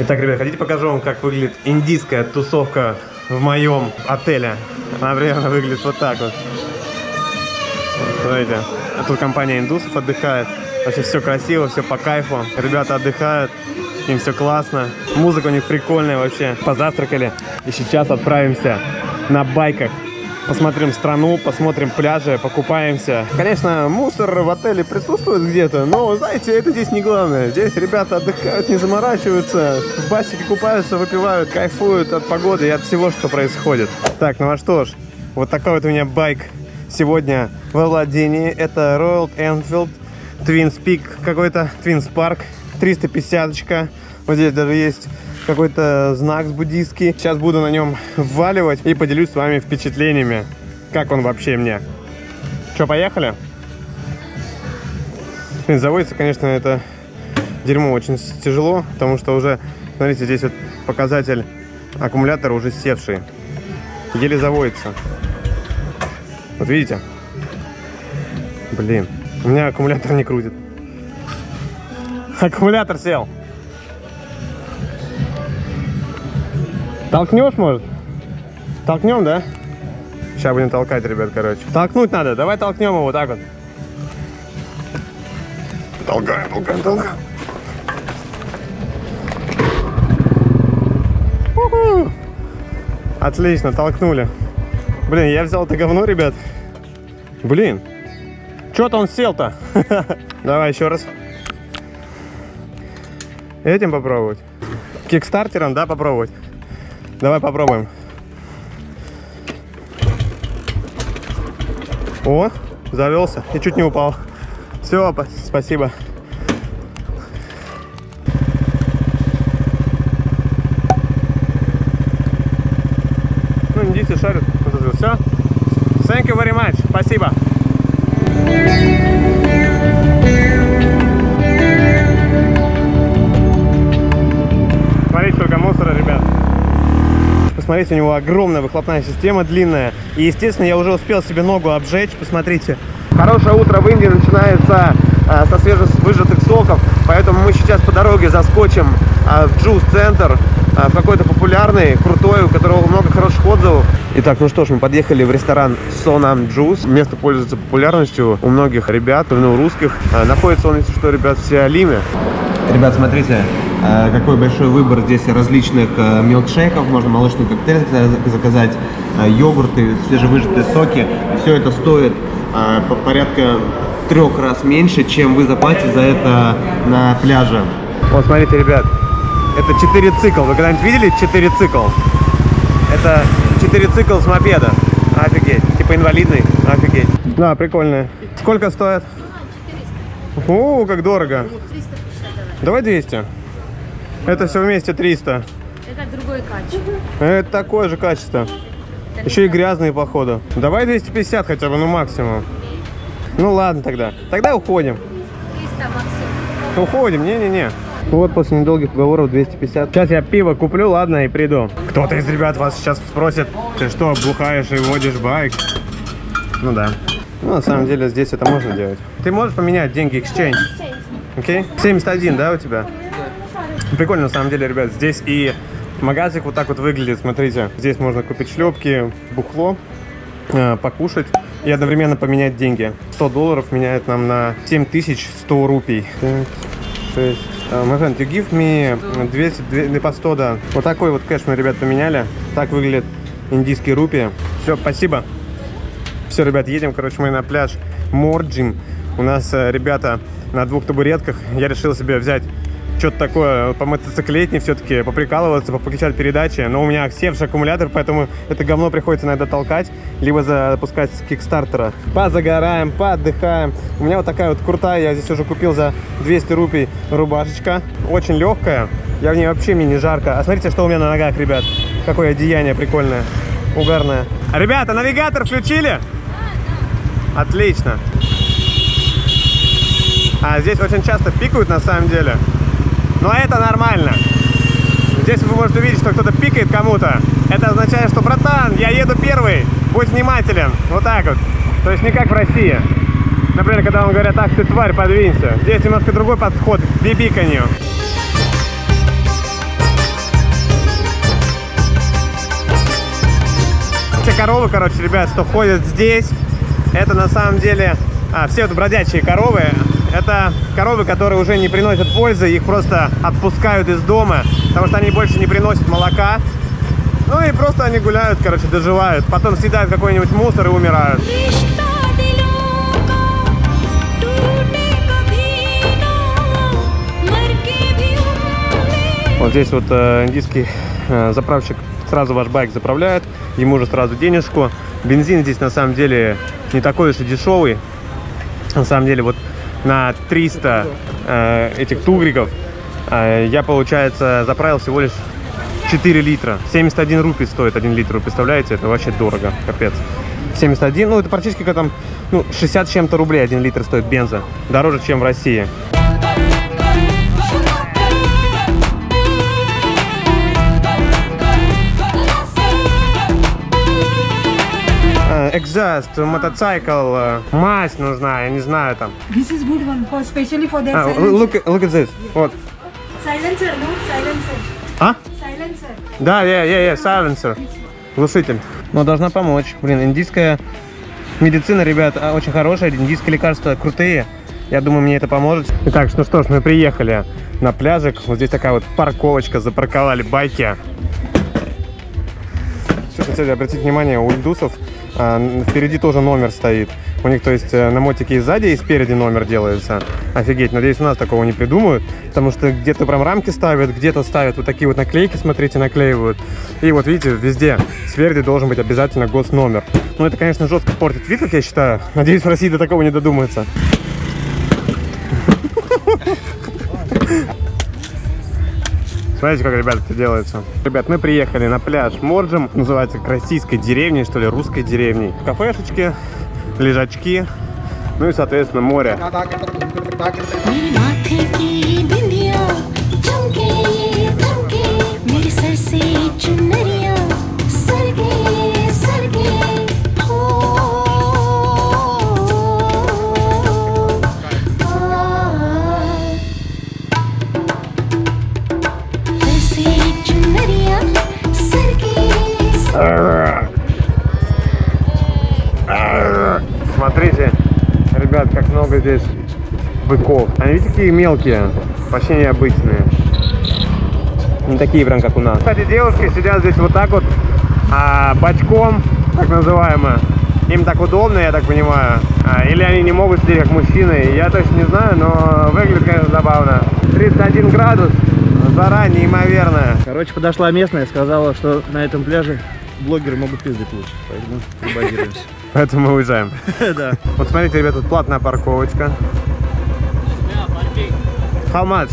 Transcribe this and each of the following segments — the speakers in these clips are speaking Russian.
Так, ребят, хотите покажу вам, как выглядит индийская тусовка в моем отеле? Она примерно выглядит вот так вот. Смотрите, а тут компания индусов отдыхает. Вообще все красиво, все по кайфу. Ребята отдыхают, им все классно. Музыка у них прикольная вообще. Позавтракали и сейчас отправимся на байках. Посмотрим страну, посмотрим пляжи, покупаемся. Конечно, мусор в отеле присутствует где-то, но, знаете, это здесь не главное. Здесь ребята отдыхают, не заморачиваются, в басике купаются, выпивают, кайфуют от погоды и от всего, что происходит. Так, ну а что ж, вот такой вот у меня байк сегодня во владении. Это Royal Enfield Twins Peak, какой-то Twins Park, 350-очка. Вот здесь даже есть какой-то знак буддийский. Сейчас буду на нем вваливать и поделюсь с вами впечатлениями, как он вообще мне. Что, поехали? Заводится, конечно, это дерьмо очень тяжело, потому что уже, смотрите, здесь вот показатель аккумулятора уже севший. Еле заводится. Вот видите? Блин, у меня аккумулятор не крутит. Аккумулятор сел. Толкнешь, может? Толкнем, да? Сейчас будем толкать, ребят, короче. Толкнуть надо. Давай толкнем его вот так вот. Толкаем, толкаем, толкаем. У-ху! Отлично, толкнули. Блин, я взял это говно, ребят. Блин. Чё-то он сел-то. Давай еще раз. Этим попробовать. Кикстартером, да, попробовать? Давай попробуем. О, завелся и чуть не упал. Все, спасибо. Ну, индийцы шарят. Все. Thank you very much. Спасибо. Смотрите, сколько мусора, ребят. Посмотрите, у него огромная выхлопная система, длинная. И, естественно, я уже успел себе ногу обжечь. Посмотрите. Хорошее утро в Индии начинается со свежевыжатых соков. Поэтому мы сейчас по дороге заскочим в джуз-центр, в какой-то популярный, крутой, у которого много хороших отзывов. Итак, ну что ж, мы подъехали в ресторан Sonam Juice. Место пользуется популярностью у многих ребят, у русских. Находится он, если что, ребят, в Сиалиме. Ребят, смотрите, какой большой выбор здесь различных милкшейков. Можно молочный коктейль заказать, йогурты, свежевыжатые соки. Все это стоит порядка 3 раз меньше, чем вы заплатите за это на пляже. Вот, смотрите, ребят, это 4-цикл. Вы когда-нибудь видели 4-цикл? Это 4-цикл с мопеда. Офигеть. Типа инвалидный. Офигеть. Да, прикольно. Сколько стоит? 400. О, как дорого. 350 давай 200. Это все вместе 300. Это другое качество. Это такое же качество. Это еще и грязные, походу. Давай 250 хотя бы, ну максимум. Ну ладно тогда. Тогда уходим. 300 максимум. Уходим, не-не-не. Вот после недолгих уговоров 250. Сейчас я пиво куплю, ладно, и приду. Кто-то из ребят вас сейчас спросит: ты что, бухаешь и водишь байк? Ну да. Ну, на самом деле здесь это можно делать. Ты можешь поменять деньги exchange? Окей? 71, да, у тебя? Прикольно, на самом деле, ребят. Здесь и магазик вот так вот выглядит. Смотрите, здесь можно купить шлепки, бухло, покушать и одновременно поменять деньги. $100 меняет нам на 7100 рупий. 5, 6. My friend, you give me 200 по 100, да. Вот такой вот кэш мы, ребят, поменяли. Так выглядит индийские рупии. Все, спасибо. Все, ребят, едем, короче, мы на пляж Морджим. У нас ребята на 2 табуретках. Я решил себе взять что-то такое по мотоциклетнее все-таки, поприкалываться, покачать передачи. Но у меня севший аккумулятор, поэтому это говно приходится иногда толкать, либо запускать с кикстартера. Позагораем, поотдыхаем. У меня вот такая вот крутая, я здесь уже купил за 200 рупий рубашечка. Очень легкая, я в ней вообще, мне не жарко. А смотрите, что у меня на ногах, ребят. Какое одеяние прикольное, угарное. Ребята, навигатор включили? Отлично. А здесь очень часто пикают на самом деле. Но это нормально. Здесь вы можете увидеть, что кто-то пикает кому-то. Это означает, что, братан, я еду первый, будь внимателен. Вот так вот. То есть не как в России. Например, когда вам говорят: ах ты тварь, подвинься. Здесь немножко другой подход к бибиканью. Все коровы, короче, ребят, что ходят здесь, это на самом деле... все вот бродячие коровы, это коровы, которые уже не приносят пользы, их просто отпускают из дома, потому что они больше не приносят молока. Ну и просто они гуляют, короче, доживают. Потом съедают какой-нибудь мусор и умирают. Вот здесь вот индийский заправщик сразу ваш байк заправляет, ему же сразу денежку. Бензин здесь на самом деле не такой уж и дешевый. На самом деле вот на 300 этих тугриков я, получается, заправил всего лишь 4 литра. 71 рупий стоит 1 литр, вы представляете? Это вообще дорого, капец. 71, ну это практически как там, ну, 60 с чем-то рублей 1 литр стоит бенза. Дороже, чем в России. Exhaust, мотоцикл, мазь нужна, я не знаю там. This is good one for specially for their Look at this. Вот. silencer, no silencer. А? Silencer. Да, silencer. Глушитель. Но должна помочь. Блин, индийская медицина, ребят, очень хорошая. Индийские лекарства крутые. Я думаю, мне это поможет. Итак, ну что ж, мы приехали на пляжик. Вот здесь такая вот парковочка. Запарковали байки. Кстати, обратите внимание, у индусов впереди тоже номер стоит. У них, то есть, на мотике и сзади, и спереди номер делается. Офигеть. Надеюсь, у нас такого не придумают. Потому что где-то прям рамки ставят, где-то ставят вот такие вот наклейки, смотрите, наклеивают. И вот видите, везде спереди должен быть обязательно госномер. Ну, это, конечно, жестко портит вид, как я считаю. Надеюсь, в России до такого не додумаются. Смотрите, как, ребят, это делается. Ребят, мы приехали на пляж Морджем. Называется российской деревней, что ли, русской деревней. Кафешечки, лежачки, ну и, соответственно, море. Смотрите, ребят, как много здесь быков. Они, видите, какие мелкие, почти необычные. Не такие прям, как у нас. Кстати, девушки сидят здесь вот так вот, бочком, так называемо. Им так удобно, я так понимаю. Или они не могут сидеть как мужчины, я точно не знаю, но выглядит, конечно, забавно. 31 градус, жара неимоверная. Короче, подошла местная и сказала, что на этом пляже блогеры могут пиздить лучше, поэтому базируемся. Поэтому мы уезжаем. Да. Вот смотрите, ребят, тут платная парковочка. How much?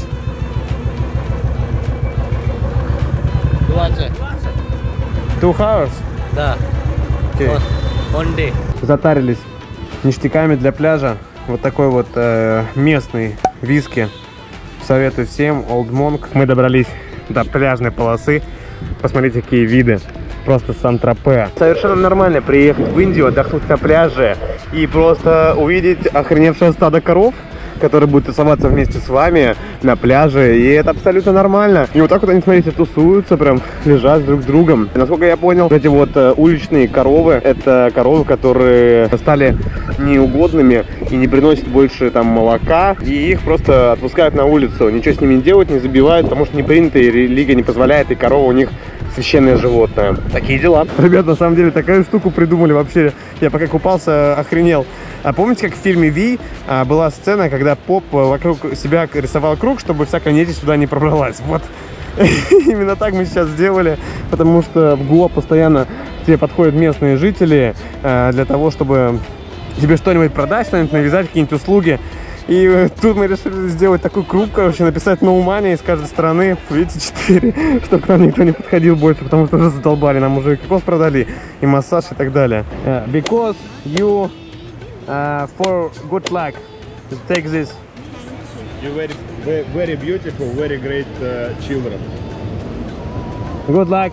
20. 2 hours? Да. Okay. One day. Затарились ништяками для пляжа. Вот такой вот местный виски. Советую всем. Old Monk. Мы добрались до пляжной полосы. Посмотрите, какие виды. Просто Сан-Тропе. Совершенно нормально приехать в Индию, отдохнуть на пляже и просто увидеть охреневшее стадо коров, которые будут тусоваться вместе с вами на пляже, и это абсолютно нормально. И вот так вот они, смотрите, тусуются, прям лежат друг с другом. И, насколько я понял, эти вот уличные коровы, это коровы, которые стали неугодными и не приносят больше там молока, и их просто отпускают на улицу. Ничего с ними не делают, не забивают, потому что не принято, и религия не позволяет, и корова у них священное животное. Такие дела. Ребят, на самом деле, такую штуку придумали вообще. Я пока купался, охренел. А помните, как в фильме «Ви» была сцена, когда поп вокруг себя рисовал круг, чтобы всякая нечисть сюда не пробралась? Вот. Именно так мы сейчас сделали, потому что в Гоа постоянно к тебе подходят местные жители для того, чтобы тебе что-нибудь продать, что-нибудь навязать, какие-нибудь услуги. И тут мы решили сделать такой круг, короче, написать no money из каждой стороны. Видите, 4, чтобы к нам никто не подходил больше, потому что уже задолбали. Нам уже кокос продали, и массаж, и так далее. Because you, for good luck, take this. You very beautiful, very great children. Good luck.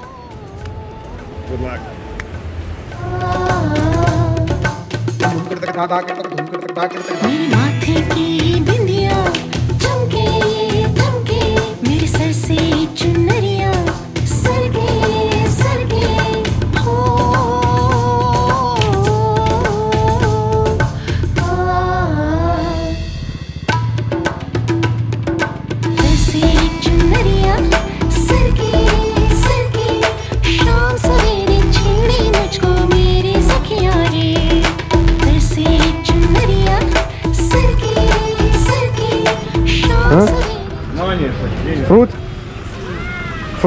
Good luck. मेरे माथे की बिंदिया चमके चमके मेरे सर से चुनरिया सरगे सरगे हो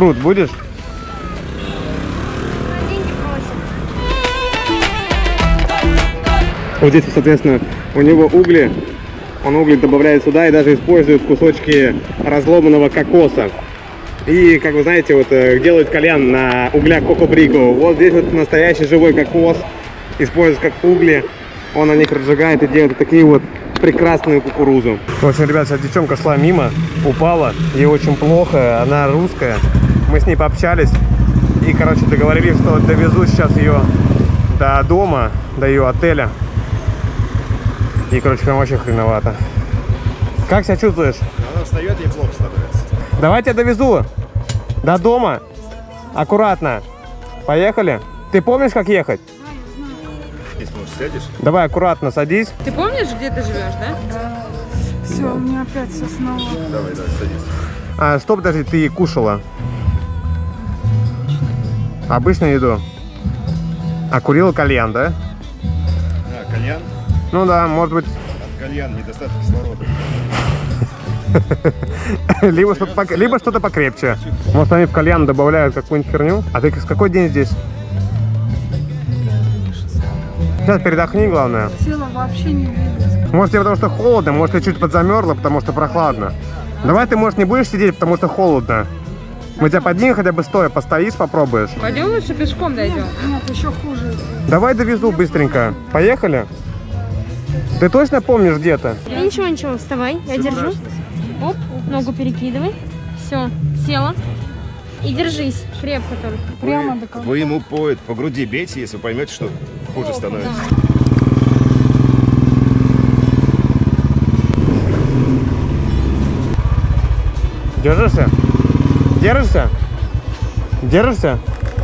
Фрут будешь? Деньги просят. Вот здесь, соответственно, у него угли. Он угли добавляет сюда и даже использует кусочки разломанного кокоса. И, как вы знаете, вот делают кальян на углях кокобрико. Вот здесь вот настоящий живой кокос используют как угли. Он на них разжигает и делает такие вот прекрасную кукурузу. В общем, ребят, сейчас девчонка шла мимо, упала, ей очень плохо, она русская. Мы с ней пообщались и, короче, договорились, что довезу сейчас ее до дома, до ее отеля. И, короче, прям вообще хреновато. Как себя чувствуешь? Она встает, ей плохо становится. Давай я тебя довезу до дома. Аккуратно. Поехали. Ты помнишь, как ехать? Здесь, может, сядешь? Давай аккуратно садись. Ты помнишь, где ты живешь, да? Все, у меня опять все снова. Давай, садись. А что, подожди, ты кушала? Обычную еду. А курила кальян, да? А, кальян? Ну да, может быть. От кальяна недостаток кислорода. Либо что-то покрепче. Может, они в кальян добавляют какую-нибудь херню? А ты с какой день здесь? Сейчас передохни, главное. Тело вообще не двигается. Может, тебе потому что холодно, может, ты чуть подзамерзла, потому что прохладно. Давай ты, может, не будешь сидеть, потому что холодно. Мы тебя поднимем, хотя бы стоя, постоишь, попробуешь. Пойдем лучше пешком дойдем. Нет, еще хуже. Давай довезу быстренько. Поехали? Ты точно помнишь где-то? Ничего, ничего, вставай, я держу. Оп, ногу перекидывай. Все, села. И держись, крепко только. Прямо до конца. Вы ему по груди бейте, если вы поймете, что хуже становится. Держишься? Держишься? Держишься?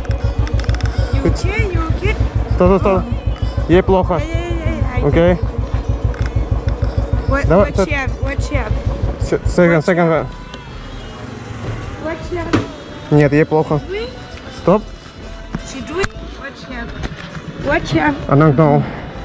Стой. Ей плохо. Окей. Давай. Second. Нет, ей плохо. Стоп. I don't know.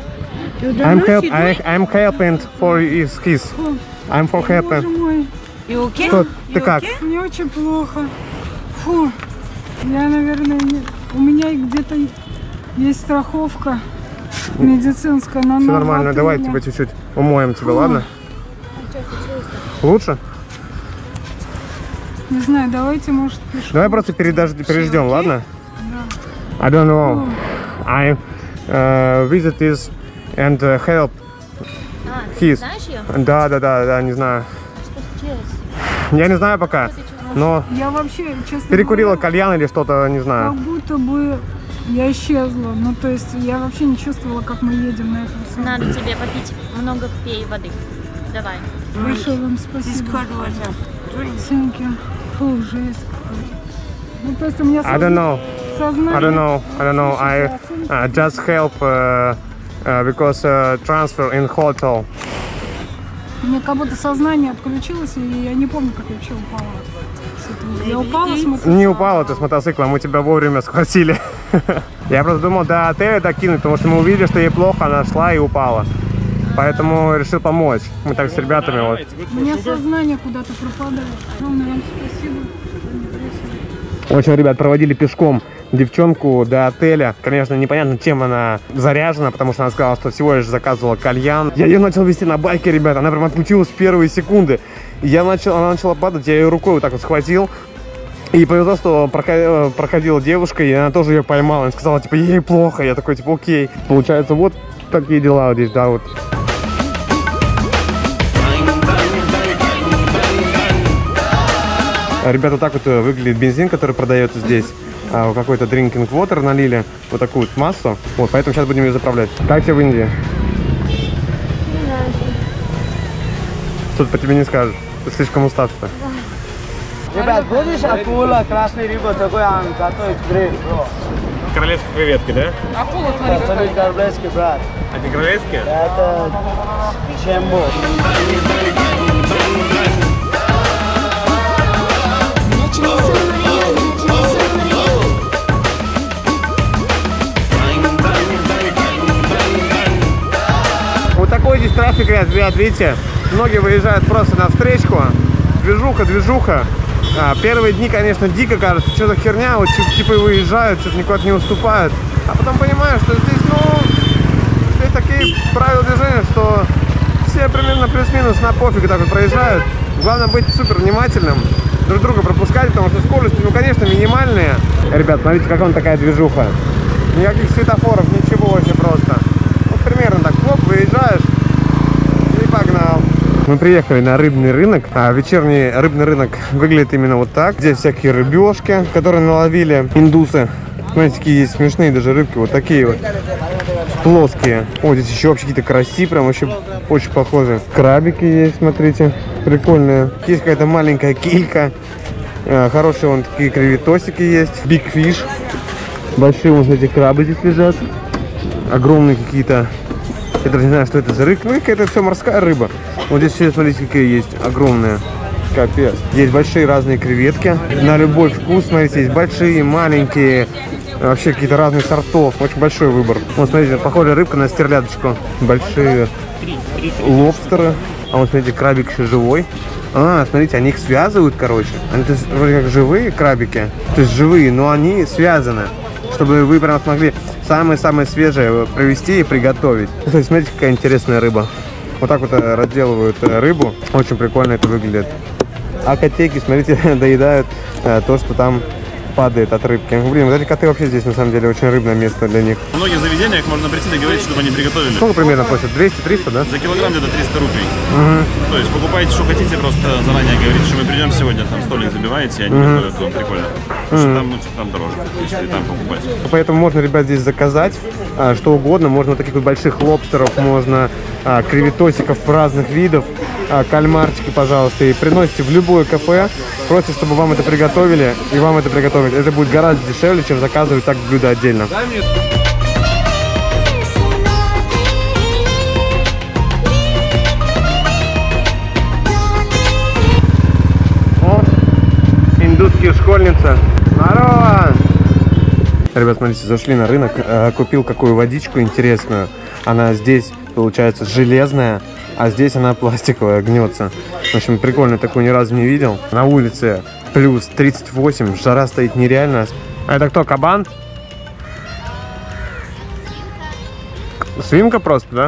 I'm helping for his kiss. I'm for Боже helping. мой, Что, ты как? мне очень плохо. Фу, я, наверное, у меня где-то есть страховка медицинская. Но Все она нормально, в давай отеле. тебя чуть-чуть умоем тебя, ладно? Лучше? Не знаю, давайте, может, пешком. Давай просто переждем, ладно? I don't know. I visit this and help his. Знаешь ее? Да, не знаю. Что случилось? Я не знаю пока, но Я вообще, честно перекурила говоря, кальян или что-то, не как знаю. будто бы я исчезла. Ну, то есть я вообще не чувствовала, как мы едем на этом самолете. Надо тебе попить много пей воды. Давай. Большое вам спасибо. Thank you. Фу, жесть какая-то. Ну, то есть у меня I don't know. сознание... I don't know. I just help because transfer in hotel. У меня как будто сознание отключилось, и я не помню, как я вообще упала. С этого. Я упала с мотоцикла. Не упала ты с мотоцикла, мы тебя вовремя схватили. Я просто думал до отеля докинуть, потому что мы увидели, что ей плохо, она шла и упала. Поэтому решил помочь. Мы так с ребятами вот. У меня сознание куда-то пропадает. Огромное вам спасибо. В общем, ребят, проводили пешком девчонку до отеля. Конечно, непонятно, чем она заряжена, потому что она сказала, что всего лишь заказывала кальян. Я ее начал вести на байке, ребят, она прям отключилась в первые секунды. Она начала падать, я ее рукой вот так вот схватил. И повезло, что проходила девушка, и она тоже ее поймала. Она сказала, типа, ей плохо. Я такой, типа, окей. Получается, вот такие дела вот здесь, да, вот. Ребята, так вот выглядит бензин, который продается здесь. Какой-то drinking water налили, вот такую вот массу. Вот, поэтому сейчас будем ее заправлять. Как тебе в Индии? Что-то по тебе не скажешь. Ты слишком устал-то. Ребят, будешь акула, красный рыба, такой готовить гриль, бро. Королевские креветки, да? Акула, смотри, Это не королевский, брат. А не королевские? Это чембо. Вот такой здесь трафик, ребят, видите? Многие выезжают просто на встречку. Движуха. Первые дни, конечно, дико кажется, что за херня, вот типа выезжают, что-то никуда не уступают. А потом понимаю, что здесь, здесь такие правила движения, что все примерно плюс-минус на пофиг так вот проезжают. Главное быть супер внимательным, друг друга пропускать, потому что скорости, конечно, минимальные. Ребят, смотрите, как он такая движуха. Никаких светофоров, ничего, очень просто. Вот примерно так, хлоп, выезжаешь и погнал. Мы приехали на рыбный рынок. Вечерний рыбный рынок выглядит именно вот так. Здесь всякие рыбешки, которые наловили индусы. Смотрите, какие есть смешные даже рыбки, вот такие вот плоские. О, здесь еще вообще какие-то караси, прям вообще очень похожи. Крабики есть, смотрите, прикольные. Есть какая-то маленькая килька. Хорошие вон такие креветосики есть. Big Fish. Большие вот эти крабы здесь лежат. Огромные какие-то. Я даже не знаю, что это за рыба. Ну, это все морская рыба. Вот здесь все, смотрите, какие есть огромные. Капец. Есть большие разные креветки. На любой вкус, смотрите, есть большие, маленькие. Вообще какие-то разных сортов. Очень большой выбор. Вот, смотрите, похожая рыбка на стерлядочку. Большие лобстеры. А вот, смотрите, крабик еще живой. Смотрите, они их связывают, короче. Они то есть, вроде как живые крабики. То есть живые, но они связаны. Чтобы вы прям смогли самое-самое свежее привезти и приготовить. То есть, смотрите, какая интересная рыба. Вот так вот разделывают рыбу. Очень прикольно это выглядит. А котейки, смотрите, доедают то, что там падает от рыбки. Блин, вот эти коты вообще здесь, на самом деле, очень рыбное место для них. В многих заведениях можно прийти и говорить, чтобы они приготовили. Сколько примерно просят? 200-300, да? За килограмм где-то 300 рублей. То есть покупаете, что хотите, просто заранее говорите, что мы придем сегодня, там столик забиваете, и они готовят, вам прикольно. Потому что там дороже, если там покупать. Поэтому можно, ребят, здесь заказать что угодно. Можно вот таких вот больших лобстеров, можно креветосиков разных видов, кальмарчики, пожалуйста, и приносите в любое кафе. Просите, чтобы вам это приготовили, и вам это приготовить. Это будет гораздо дешевле, чем заказывать так блюдо отдельно. О, индусские школьницы. Здорово! Ребят, смотрите, зашли на рынок, купил какую водичку интересную. Она здесь, получается, железная, а здесь она пластиковая, гнется. В общем, прикольно, такую ни разу не видел. На улице плюс 38, жара стоит нереально. А это кто, кабан? Свинка просто, да?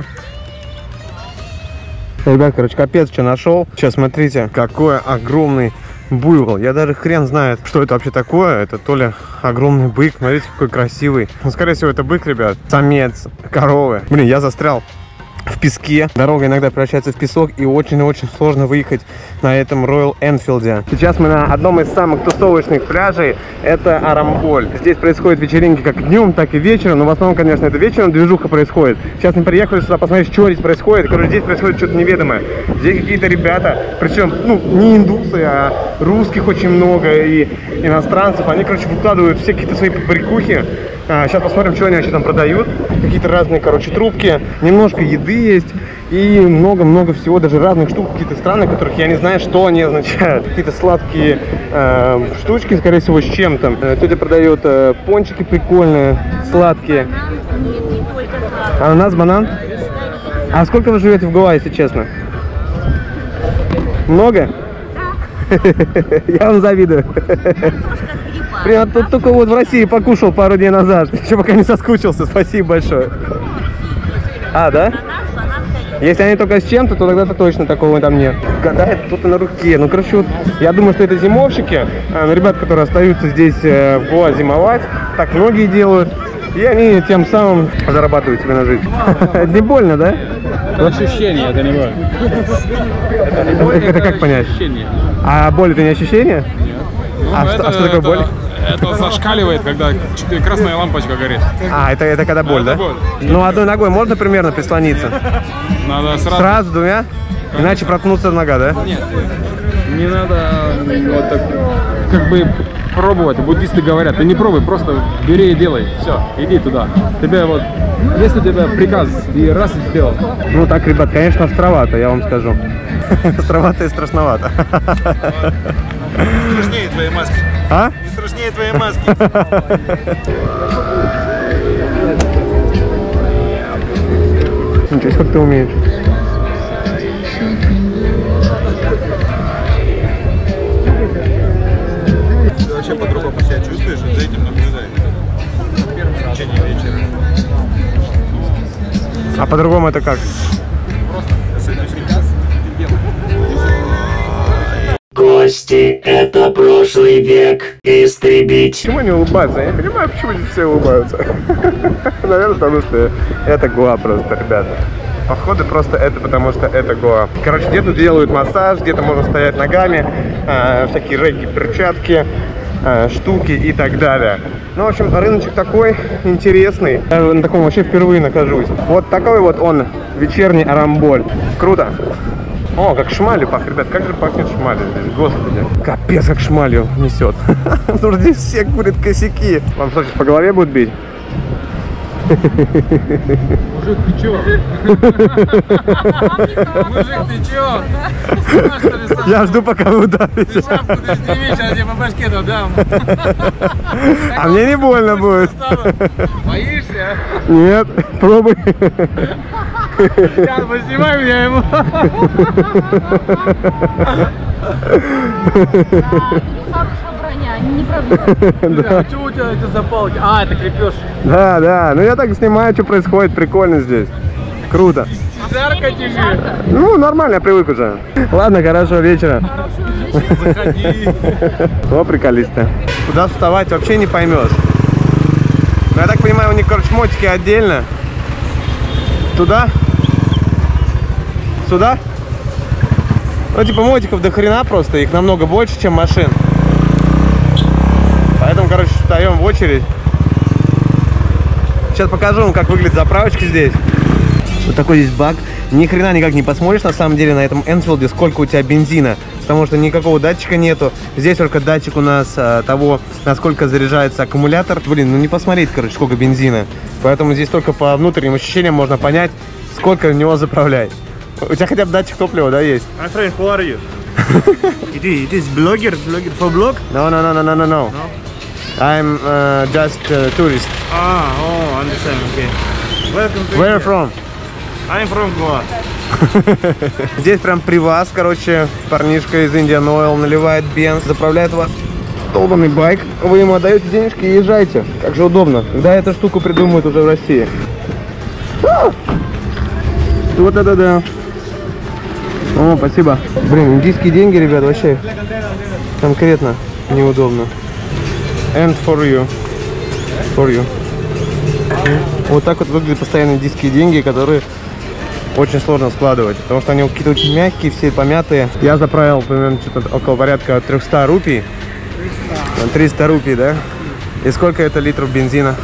Ребят, короче, капец, что нашел. Сейчас смотрите, какой огромный буйвол. Я даже хрен знает, что это вообще такое. Это то ли огромный бык. Смотрите, какой красивый. Ну, скорее всего, это бык, ребят. Самец коровы. Блин, я застрял в песке. Дорога иногда превращается в песок, и очень-очень сложно выехать на этом Royal Enfield. Сейчас мы на одном из самых тусовочных пляжей. Это Арамболь. Здесь происходят вечеринки как днем, так и вечером. Но в основном, конечно, это вечером движуха происходит. Сейчас мы приехали сюда посмотреть, что здесь происходит. Короче, здесь происходит что-то неведомое. Здесь какие-то ребята, причем, не индусы, а русских очень много и иностранцев. Они, короче, выкладывают все какие-то свои побрякухи. Сейчас посмотрим, что они вообще там продают. Какие-то разные, короче, трубки. Немножко еды есть. И много-много всего, даже разных штук, какие-то страны, которых я не знаю, что они означают. Какие-то сладкие штучки, скорее всего, с чем-то. Тетя продает пончики прикольные, сладкие. Ананас, банан? А сколько вы живете в Гавайи, если честно? Много? Я вам завидую. Прям тут только вот в России покушал пару дней назад. Еще пока не соскучился. Спасибо большое. А, да? Если они только с чем-то, то тогда-то точно такого там нет. Гадает кто-то на руке. Ну, короче, вот я думаю, что это зимовщики. Ребята, которые остаются здесь в Гоа зимовать. Так многие делают. И они тем самым зарабатывают себе на жизнь. Не больно, да? Ощущение, это не боль. Это как понять? Ощущение. А боль это не ощущение? Нет. А что такое боль? Это зашкаливает, когда красная лампочка горит. А, это когда боль, да? Боль. Ну, одной ногой можно примерно прислониться? Надо Сразу двумя? Иначе проткнуться нога, да? Нет, не надо вот так, как бы пробовать. Буддисты говорят, ты не пробуй, просто бери и делай. Все, иди туда. Тебе вот, если у тебя приказ, и раз и сделал. Ну так, ребят, конечно, островато, я вам скажу. Островато и страшновато. Не страшнее твоей маски. А? Не страшнее твоей маски. Ничего, как ты умеешь? А по-другому это как? Кости — это прошлый век. Истребить. Почему они улыбаются? Я не понимаю, почему здесь все улыбаются. Наверное, потому что это Гоа просто, ребята. Походу просто это потому что это Гоа. Короче, где-то делают массаж, где-то можно стоять ногами, всякие регги, перчатки, штуки и так далее. Ну, в общем, рыночек такой интересный. Я на таком вообще впервые нахожусь. Вот такой вот он, вечерний Арамболь. Круто. О, как шмалью пахнет, ребят, как же пахнет шмалью здесь, господи. Капец, как шмалью несет. Потому что здесь все курят косяки. Вам что, сейчас по голове будут бить? Мужик, ты чё? Мужик, ты чё? Я жду, пока вы ударите. Ты шапку ты сними, сейчас я тебе по башке дам. А мне не больно будет. Боишься? Нет, пробуй. Сейчас поснимай меня ему. Они не пробуют. А что у тебя это за палки? А, это крепеж. Да, да. Ну я так снимаю, что происходит. Прикольно здесь. Круто. Жарко тебе. Ну, нормально, я привык уже. Ладно, хорошего вечера. Заходи. О, приколисты. Куда вставать, вообще не поймешь. Ну, я так понимаю, у них, короче, мотики отдельно. Туда? Сюда? Ну, типа, мотиков до хрена просто. Их намного больше, чем машин. Поэтому, короче, встаем в очередь. Сейчас покажу вам, как выглядит заправочка здесь. Вот такой здесь бак. Ни хрена никак не посмотришь, на самом деле, на этом Энфилде, сколько у тебя бензина. Потому что никакого датчика нету. Здесь только датчик у нас того, насколько заряжается аккумулятор. Блин, ну не посмотреть, короче, сколько бензина. Поэтому здесь только по внутренним ощущениям можно понять, сколько в него заправлять. У тебя хотя бы датчик топлива, да, есть? My friend, who are you? It is blogger for blog? No. I'm just tourist. Oh, understand, okay. Welcome to Where India. from? I'm from Goa. Здесь прям при вас, короче, парнишка из Indian Oil наливает бенз, заправляет вас долбанный байк. Вы ему отдаете денежки и езжайте. Как же удобно. Когда эту штуку придумают уже в России. Вот это да. О, спасибо. Блин, индийские деньги, ребят, вообще конкретно неудобно. And for you. For you. Вот так вот выглядят постоянно индийские деньги, которые очень сложно складывать, потому что они какие-то очень мягкие, все помятые. Я заправил примерно что-то около порядка 300 рупий. 300 рупий, да? И сколько это литров бензина?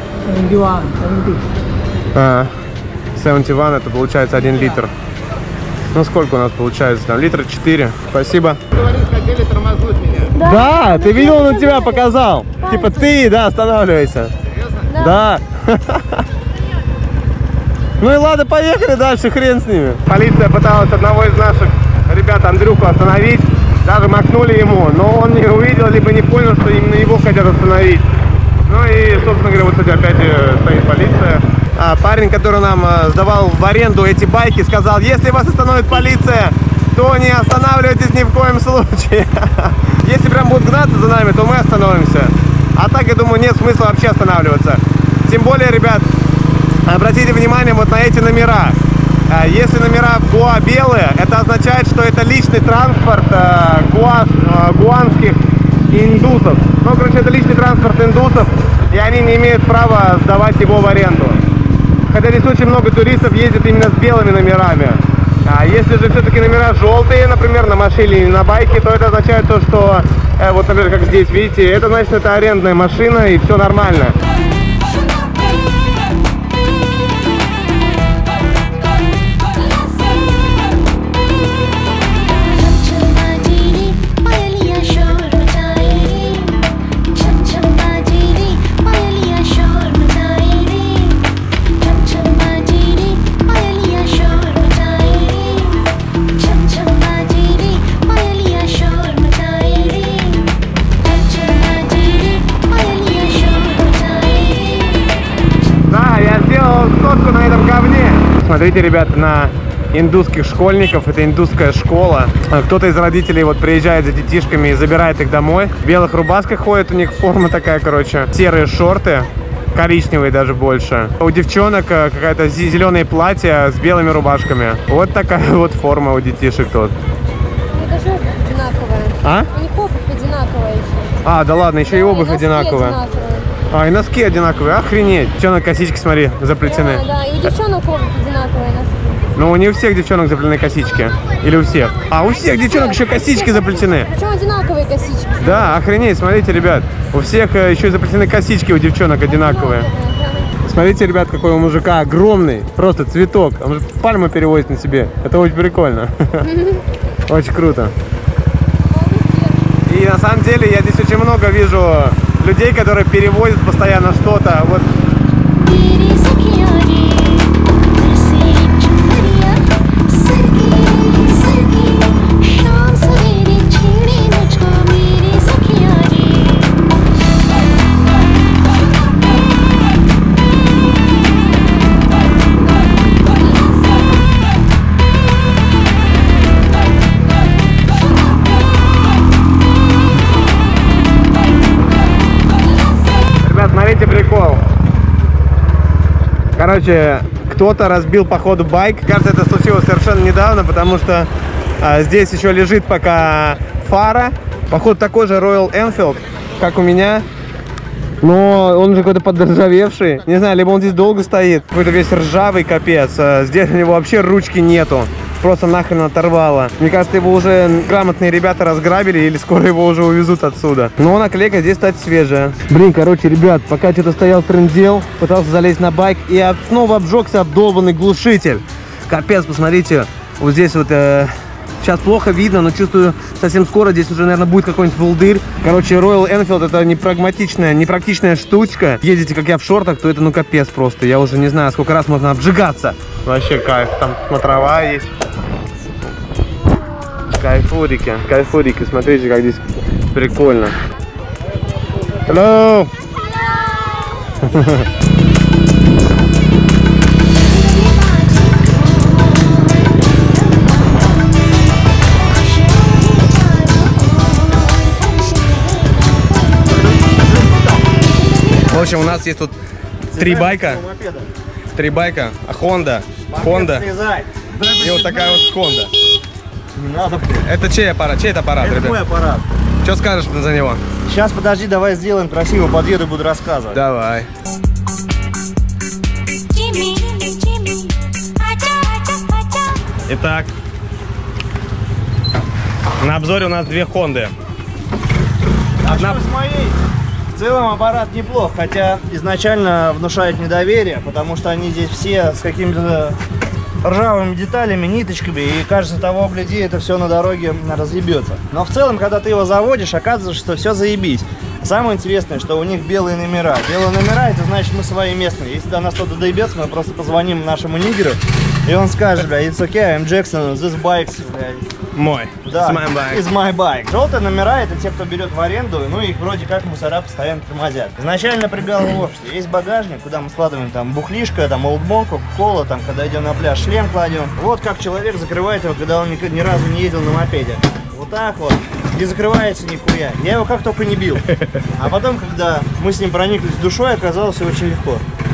71, это получается 1 литр. Ну сколько у нас получается? Там литра 4. Спасибо. Хотели тормознуть меня. Да, ты видел, он на тебя показал. Типа ты, да, останавливайся. Серьезно? Да. Ну и ладно, поехали дальше, хрен с ними. Полиция пыталась одного из наших ребят, Андрюху, остановить. Даже махнули ему, но он не увидел, либо не понял, что именно его хотят остановить. Ну и, собственно говоря, вот кстати, опять стоит полиция. Парень, который нам сдавал в аренду эти байки, сказал: если вас остановит полиция, то не останавливайтесь ни в коем случае. Если прям будут гнаться за нами, то мы остановимся. А так, я думаю, нет смысла вообще останавливаться. Тем более, ребят, обратите внимание вот на эти номера. Если номера в Гоа белые, это означает, что это личный транспорт гуанских индусов. Ну, короче, это личный транспорт индусов, и они не имеют права сдавать его в аренду. Хотя здесь очень много туристов ездят именно с белыми номерами. А если же все-таки номера желтые, например, на машине или на байке, то это означает то, что, вот, например, как здесь, видите, это значит, это арендная машина и все нормально. На этом говне. Смотрите, ребята, на индусских школьников. Это индусская школа. Кто-то из родителей вот приезжает за детишками и забирает их домой. В белых рубашках ходят, у них форма такая, короче. Серые шорты, коричневый даже больше. У девчонок какая-то зеленое платье с белыми рубашками. Вот такая вот форма у детишек тут. Даже обувь одинаковая. А? У них обувь одинаковая еще. А, да ладно, еще и обувь одинаковая. А, и носки одинаковые, охренеть. Девчонок косички, смотри, заплетены. Да, и у девчонок обувь одинаковая носки. Ну, не у всех девчонок заплетены косички. Или у всех? А, у всех девчонок еще косички заплетены. Причем одинаковые косички. Да, охренеть, смотрите, ребят. У всех еще и заплетены косички у девчонок одинаковые. Смотрите, ребят, какой у мужика огромный. Просто цветок. Он же пальму перевозит на себе. Это очень прикольно. Очень круто. И на самом деле я здесь очень много вижу людей, которые перевозят постоянно что-то. Вот. Смотрите прикол. Короче, кто-то разбил походу байк. Кажется, это случилось совершенно недавно, потому что здесь еще лежит пока фара. Походу такой же Royal Enfield, как у меня. Но он же какой-то подржавевший. Не знаю, либо он здесь долго стоит, какой-то весь ржавый, капец. Здесь у него вообще ручки нету. Просто нахрен оторвало. Мне кажется, его уже грамотные ребята разграбили, или скоро его уже увезут отсюда. Но наклейка здесь, кстати, свежая. Блин, короче, ребят, пока что-то стоял, трындел, пытался залезть на байк, и снова обжегся обдолбанный глушитель. Капец, посмотрите, вот здесь вот... Сейчас плохо видно, но чувствую, совсем скоро здесь уже, наверное, будет какой-нибудь волдырь. Короче, Royal Enfield — это непрактичная штучка. Ездите, как я, в шортах, то это, ну, капец просто. Я уже не знаю, сколько раз можно обжигаться. Вообще кайф. Там смотровая есть. Кайфурики. Кайфурики. Смотрите, как здесь прикольно. Hello! В общем, у нас есть тут три байка, а Honda, и вот такая вот Honda. Не надо. Это чей аппарат? Чей это аппарат, ребят? Какой аппарат? Что скажешь за него? Сейчас, подожди, давай сделаем красиво, подъеду и буду рассказывать. Давай. Итак, на обзоре у нас две Honda. Одна с моей. В целом аппарат неплох, хотя изначально внушает недоверие, потому что они здесь все с какими-то ржавыми деталями, ниточками, и кажется, того гляди, это все на дороге разъебется. Но в целом, когда ты его заводишь, оказывается, что все заебись. Самое интересное, что у них белые номера. Белые номера, это значит, мы свои местные. Если до нас кто-то доебется, мы просто позвоним нашему нигеру, и он скажет, бля, it's okay, I'm Jackson, this bike, бля. Мой. Да, it's my bike. It's my bike. Желтые номера — это те, кто берет в аренду, ну их вроде как мусора постоянно тормозят. Изначально прибегал вот, что есть багажник, куда мы складываем там бухлишко, там олдмон, кока-кола, там, когда идем на пляж, шлем кладем. Вот как человек закрывает его, когда он ни разу не ездил на мопеде. Вот так вот. Не закрывается нихуя. Я его как только не бил. А потом, когда мы с ним прониклись душой, оказалось все очень легко.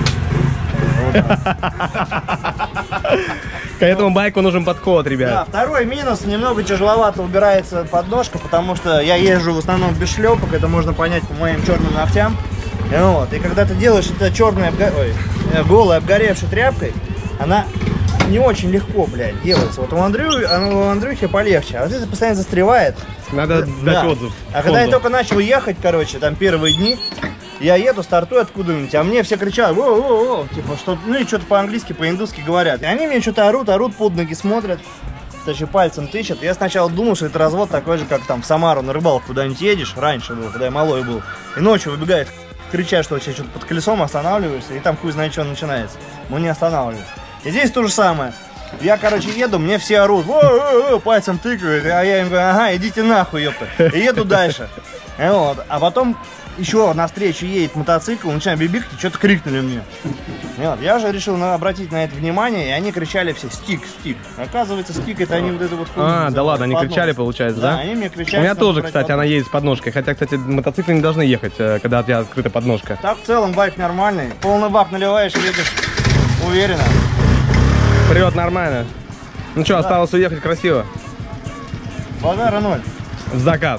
К этому байку нужен подход, ребят. Да, второй минус, немного тяжеловато убирается подножка, потому что я езжу в основном без шлепок, это можно понять по моим черным ногтям. Вот. И когда ты делаешь это черной, голой, обгоревшей тряпкой, она не очень легко, блядь, делается. Вот у Андрюхи полегче, а вот это постоянно застревает. Надо дать отзыв. А когда я только начал ехать, короче, там первые дни, я еду, стартую откуда-нибудь, а мне все кричат, о-о-о, типа, что, ну и что-то по-английски, по-индуски говорят. И они мне что-то орут, под ноги смотрят, даже пальцем тычат. Я сначала думал, что это развод такой же, как там в Самару на рыбалку куда-нибудь едешь, раньше был, когда я малой был, и ночью выбегает, кричат, что у тебя что-то под колесом, останавливаешься, и там хуй знает, что начинается. Мы не останавливаемся. И здесь то же самое. Я, короче, еду, мне все орут, пальцем тыкают, а я им говорю, ага, идите нахуй, ёпта. И еду дальше. Вот. А потом еще навстречу едет мотоцикл, начинает бибикать, что-то крикнули мне. Нет, я же решил обратить на это внимание, и они кричали все «стик, стик». Оказывается, стик это они вот это вот... Да ладно, они кричали, получается, да? Да, они мне кричали. У меня тоже, кстати, она едет с подножкой. Хотя, кстати, мотоциклы не должны ехать, когда у тебя открыта подножка. Так, в целом, байк нормальный. Полный бак наливаешь, едешь уверенно. Вперед, нормально. Ну что, осталось уехать красиво. Базара 0. В закат.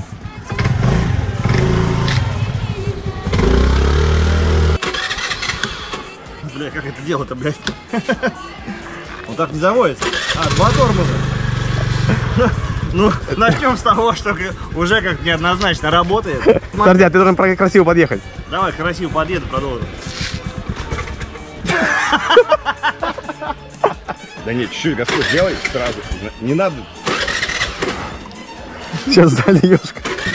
Бля, как это дело-то, блядь? Вот так не заводится. А, 2 тормоза. Ну, начнем с того, что уже как неоднозначно работает. Подожди, а ты должен красиво подъехать. Давай, красиво подъеду, продолжим. Да нет, чуть-чуть Господь делай сразу. Не надо. Сейчас зальешь.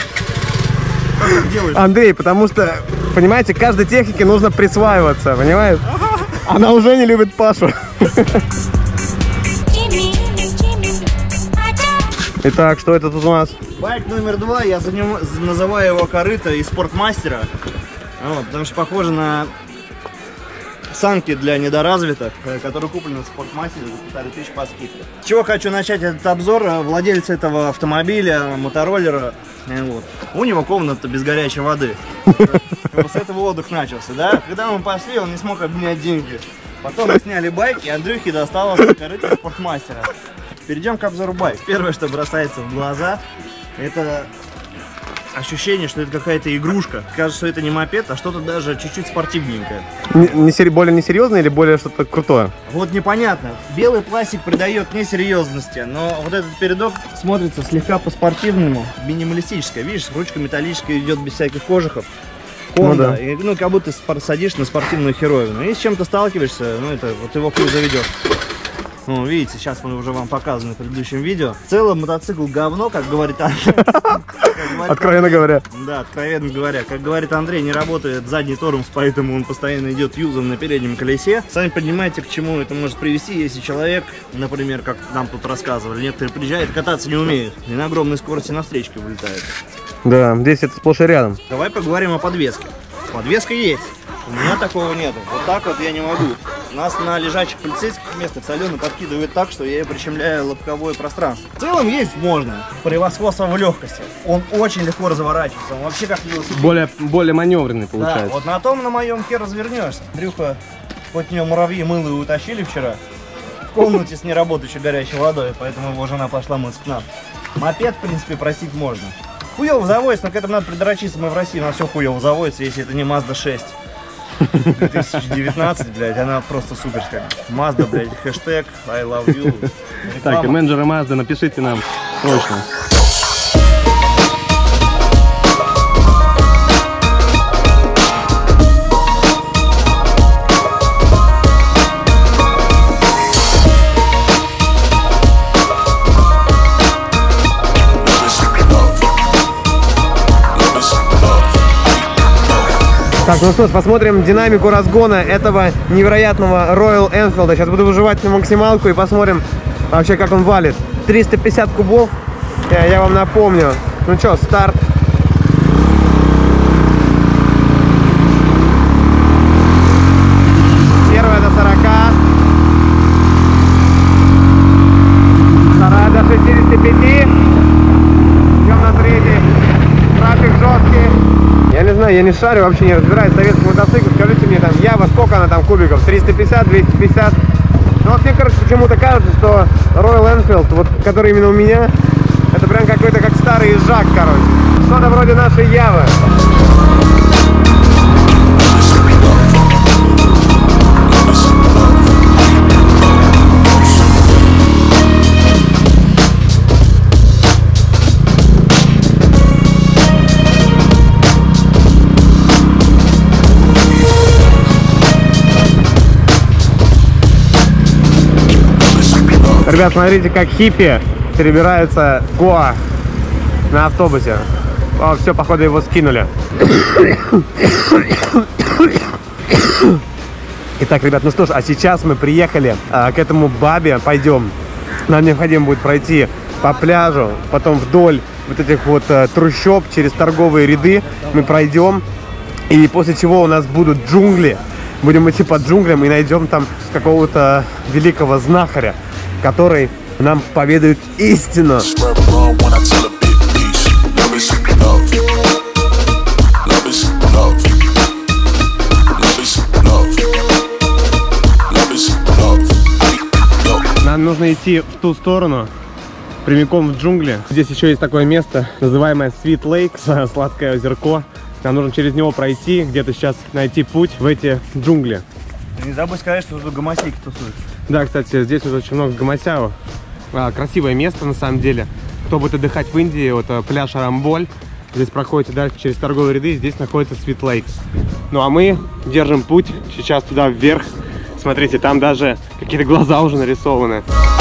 Андрей, потому что, понимаете, каждой технике нужно присваиваться, понимаешь? Она уже не любит Пашу. Итак, что это тут у нас? Байк номер 2, я называю его корыто из спортмастера. Вот, потому что похоже на санки для недоразвитых, которые куплены в спортмастере за 1500 по скидке. С чего хочу начать этот обзор? Владелец этого автомобиля, мотороллера, вот, у него комната без горячей воды. С этого отдых начался, да? Когда мы пошли, он не смог обменять деньги. Потом мы сняли байк, и Андрюхе досталось корыто спортмастера. Перейдем к обзору байк. Первое, что бросается в глаза, это ощущение, что это какая-то игрушка. Кажется, что это не мопед, а что-то даже чуть-чуть спортивненькое. Более несерьезное или более что-то крутое? Вот непонятно. Белый пластик придает несерьезности, но вот этот передок смотрится слегка по-спортивному, минималистическое. Видишь, ручка металлическая идет без всяких кожухов. Honda, да. И, ну, как будто садишь на спортивную херовину. И с чем-то сталкиваешься, ну, это вот его хуй заведешь. Ну, видите, сейчас мы уже вам показываем в предыдущем видео. В целом мотоцикл говно, как говорит Андрей. Откровенно говоря. Да, откровенно говоря. Как говорит Андрей, не работает задний тормоз, поэтому он постоянно идет юзом на переднем колесе. Сами понимаете, к чему это может привести, если человек, например, как нам тут рассказывали, некоторые приезжают, кататься не умеют. И на огромной скорости на встречке вылетают. Да, здесь это сплошь и рядом. Давай поговорим о подвеске. Подвеска есть. У меня такого нету. Вот так вот я не могу. Нас на лежачих полицейских местах солено подкидывает так, что я прищемляю лобковое пространство. В целом есть можно. Превосходство в легкости. Он очень легко разворачивается. Он вообще как велосипед. Более маневренный получается. Да, вот на том на моем хер развернешься. Андрюха, хоть у него муравьи мыло и утащили вчера. В комнате с неработающей горячей водой, поэтому его жена пошла мыться к нам. Мопед, в принципе, простить можно. Хуёво заводится, но к этому надо придрочиться. Мы в России, у нас все хуёво заводится, если это не Mazda 6. 2019, блядь, она просто суперская. Mazda, блядь, хэштег I love you. Реклама. Так, и менеджеры Mazda, напишите нам срочно. Так, ну что ж, посмотрим динамику разгона этого невероятного Royal Enfield. Сейчас буду выживать на максималку и посмотрим вообще, как он валит. 350 кубов, я вам напомню. Ну что, старт. Первая до 40. Вторая до 65. Идем на третий. Трафик жесткий. Я не знаю, я не шарю, вообще не разбираюсь в советских мотоциклах. Скажите мне, там, Ява, сколько она там кубиков? 350, 250? Ну вот мне, короче, почему-то кажется, что Royal Enfield, вот, который именно у меня, это прям какой-то как старый езжак, короче. Что-то вроде нашей Явы. Ребят, смотрите, как хиппи перебираются в Гоа на автобусе. О, все, походу, его скинули. Итак, ребят, ну что ж, а сейчас мы приехали к этому бабе, пойдем. Нам необходимо будет пройти по пляжу, потом вдоль вот этих вот трущоб, через торговые ряды мы пройдем. И после чего у нас будут джунгли. будем идти по джунглям и найдем там какого-то великого знахаря, который нам поведает истину. Нам нужно идти в ту сторону, прямиком в джунгли. Здесь еще есть такое место, называемое Sweet Lake, сладкое озерко. Нам нужно через него пройти, где-то сейчас найти путь в эти джунгли. Не забудь сказать, что тут гомосеки тусуют. Да, кстати, здесь уже очень много гомосяев. Красивое место на самом деле. Кто будет отдыхать в Индии, вот пляж Арамболь. Здесь проходите дальше через торговые ряды, здесь находится Sweet Lake. Ну а мы держим путь сейчас туда вверх. Смотрите, там даже какие-то глаза уже нарисованы.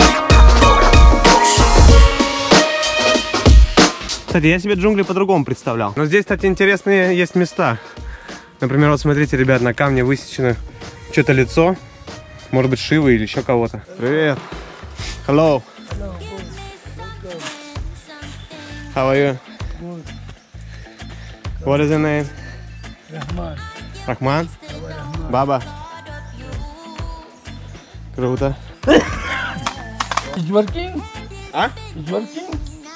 Кстати, я себе джунгли по-другому представлял. Но здесь, кстати, интересные есть места. Например, вот смотрите, ребят, на камне высечено что-то лицо. Может быть, Шивы или еще кого-то. Привет. Hello. How are you? What is your name? Rahman. Рахман? Баба? Круто. It's working? А? It's working?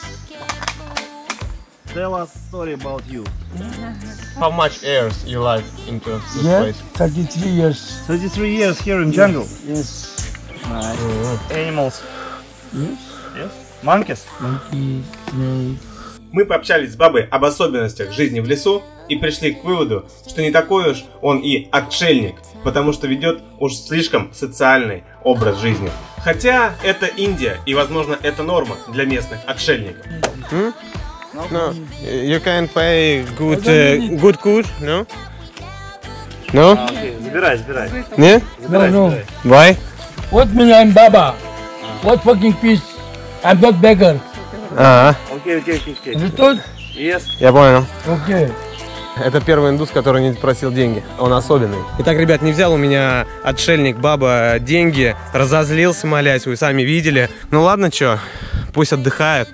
Tell us a story about you. How much years you live into this Yes, place? 33 years. 33 years here in jungle. Yes. Nice. Animals. Yes. Yes. Monkeys. Monkey, snake. Мы пообщались с бабой об особенностях жизни в лесу и пришли к выводу, что не такой уж он и отшельник, потому что ведет уж слишком социальный образ жизни. Хотя это Индия, и возможно это норма для местных отшельников. No, you can pay good, good food, no? No? Забирай, забирай. Не? No, no. Why? What mean I'm Baba? What fucking peace? I'm not beggar. Окей, окей, окей. Understood? Yes. Я понял. Okay. Это первый индус, который не просил деньги. Он особенный. Итак, ребят, не взял у меня отшельник баба деньги. Разозлился, молясь, вы сами видели. Ну ладно, чё, пусть отдыхает.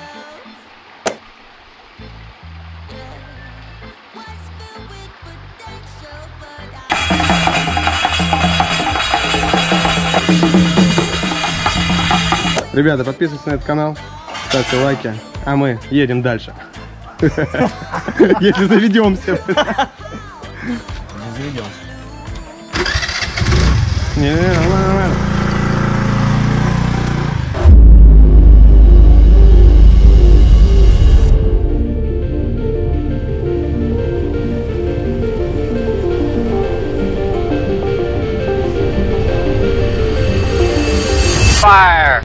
Ребята, подписывайтесь на этот канал, ставьте лайки, а мы едем дальше. Если заведемся. Не, нормально. Fire!